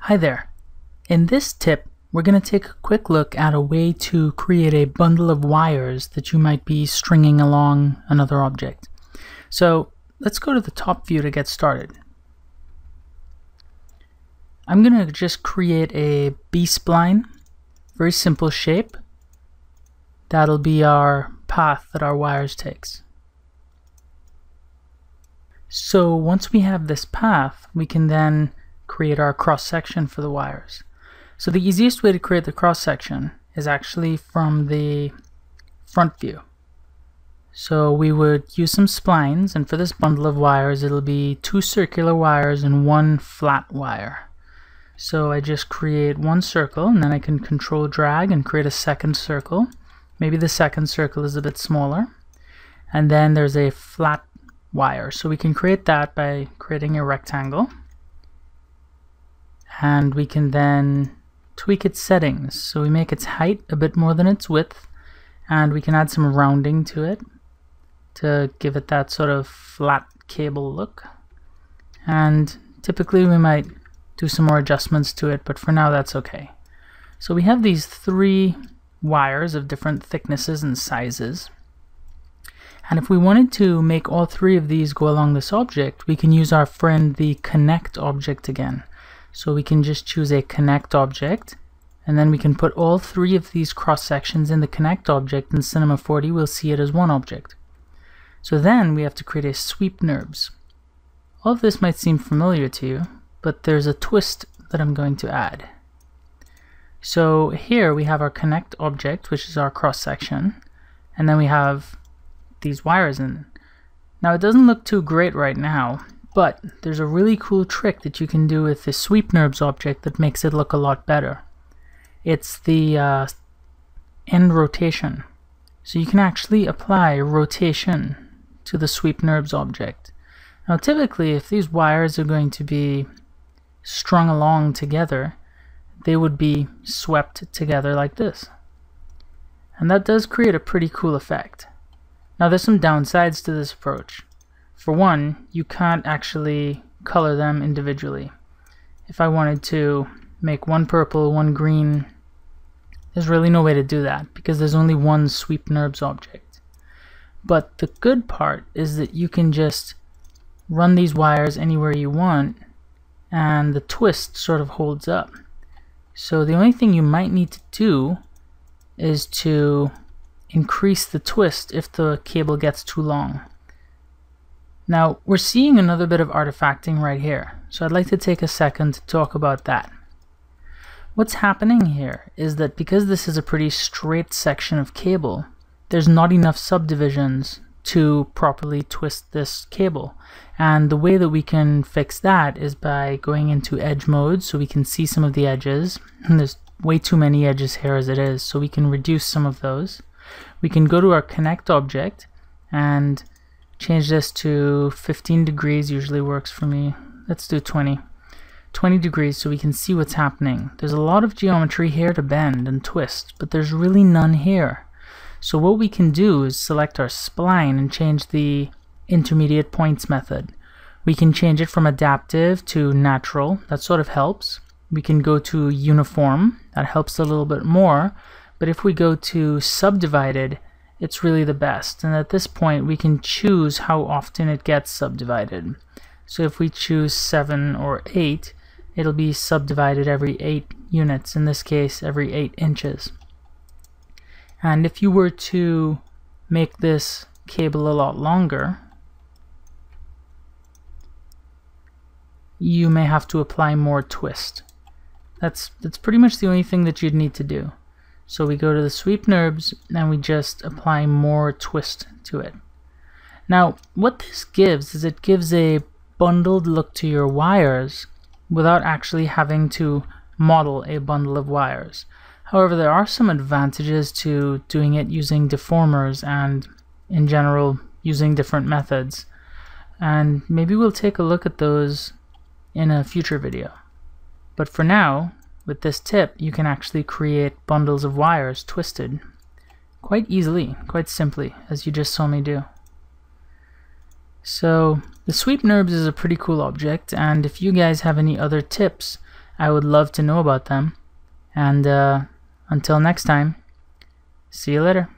Hi there. In this tip, we're going to take a quick look at a way to create a bundle of wires that you might be stringing along another object. So let's go to the top view to get started. I'm going to just create a B-spline, very simple shape. That'll be our path that our wires takes. So once we have this path, we can then create our cross-section for the wires. So the easiest way to create the cross-section is actually from the front view. So we would use some splines, and for this bundle of wires it'll be 2 circular wires and 1 flat wire. So I just create one circle, and then I can control drag and create a second circle. Maybe the second circle is a bit smaller. And then there's a flat wire. So we can create that by creating a rectangle. And we can then tweak its settings. So we make its height a bit more than its width, and we can add some rounding to it to give it that sort of flat cable look. And typically we might do some more adjustments to it, but for now that's okay. So we have these 3 wires of different thicknesses and sizes. And if we wanted to make all 3 of these go along this object, we can use our friend the connect object again. So we can just choose a connect object, and then we can put all 3 of these cross sections in the connect object. In Cinema 4D we'll see it as one object. So then we have to create a SweepNURBS. All of this might seem familiar to you, but there's a twist that I'm going to add. So here we have our connect object, which is our cross section, and then we have these wires in. Now it doesn't look too great right now, but there's a really cool trick that you can do with the SweepNURBS object that makes it look a lot better. It's the end rotation. So you can actually apply rotation to the SweepNURBS object. Now typically if these wires are going to be strung along together, they would be swept together like this. And that does create a pretty cool effect. Now there's some downsides to this approach. For one, you can't actually color them individually. If I wanted to make one purple, one green, there's really no way to do that because there's only one SweepNURBS object. But the good part is that you can just run these wires anywhere you want, and the twist sort of holds up. So the only thing you might need to do is to increase the twist if the cable gets too long. Now we're seeing another bit of artifacting right here, so I'd like to take a second to talk about that. What's happening here is that because this is a pretty straight section of cable, there's not enough subdivisions to properly twist this cable. And the way that we can fix that is by going into edge mode so we can see some of the edges. And there's way too many edges here as it is, so we can reduce some of those. We can go to our connect object and change this to 15 degrees, usually works for me. Let's do 20 degrees so we can see what's happening. There's a lot of geometry here to bend and twist, but there's really none here. So what we can do is select our spline and change the intermediate points method. We can change it from adaptive to natural. That sort of helps. We can go to uniform. That helps a little bit more. But if we go to subdivided, it's really the best. And at this point we can choose how often it gets subdivided. So if we choose 7 or 8, it'll be subdivided every 8 units. In this case, every 8 inches. And if you were to make this cable a lot longer, you may have to apply more twist. That's pretty much the only thing that you'd need to do. So we go to the SweepNURBS and we just apply more twist to it. Now what this gives is it gives a bundled look to your wires without actually having to model a bundle of wires. However, there are some advantages to doing it using deformers and in general using different methods. And maybe we'll take a look at those in a future video. But for now, with this tip, you can actually create bundles of wires twisted quite easily, quite simply, as you just saw me do. So the SweepNURBS is a pretty cool object, and if you guys have any other tips I would love to know about them. And until next time, see you later.